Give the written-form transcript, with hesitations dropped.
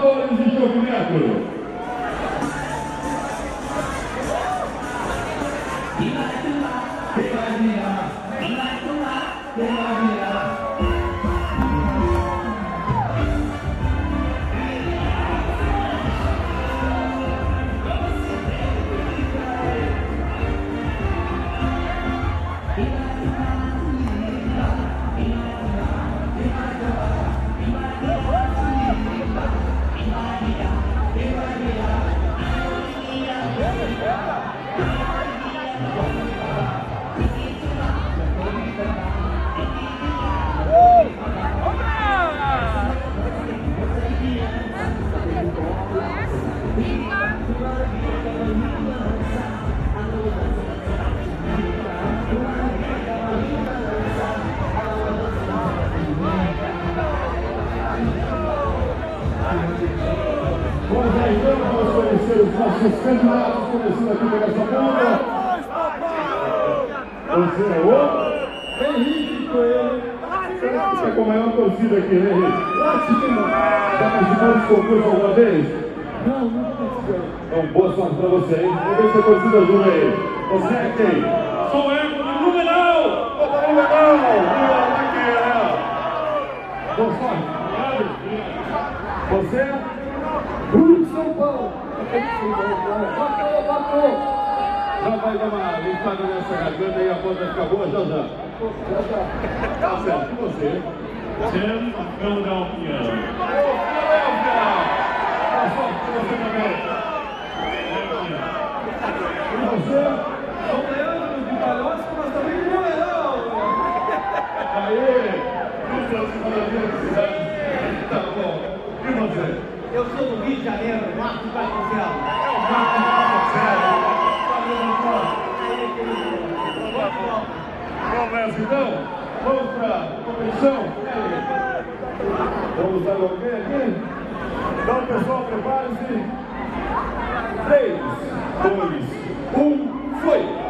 amadores de jogo neto. Vamos conhecer os nossos candidatos, começando aqui pela segunda. Você é o Henrique Coelho. Você é com a maior torcida aqui, né, Henrique? Já participou desse concurso alguma vez? Não, nunca participei. Então, boa sorte pra você, hein? Vamos ver se a torcida ajuda aí. Você é quem? Sou eu, do Blumenau! Ô, Blumenau! Boa sorte. Você? Bruno de São Paulo. Bateu. Já vai dar uma limpada nessa garganta e a voz vai ficar boa já já. Tá certo, e você? Tim Philadelphia. Boa sorte pra você também. E você? Sou Leandro de Palhotes, mas também de Blumenau. Aê! Tá bom. E você? Eu sou do Rio de Janeiro, Marcos Vasconcelos. Marcos Vasconcelos. Vamos nessa então? Vamos para a competição? Vamos dar alguém aqui? Então, pessoal, prepare-se. 3, 2, 1, foi!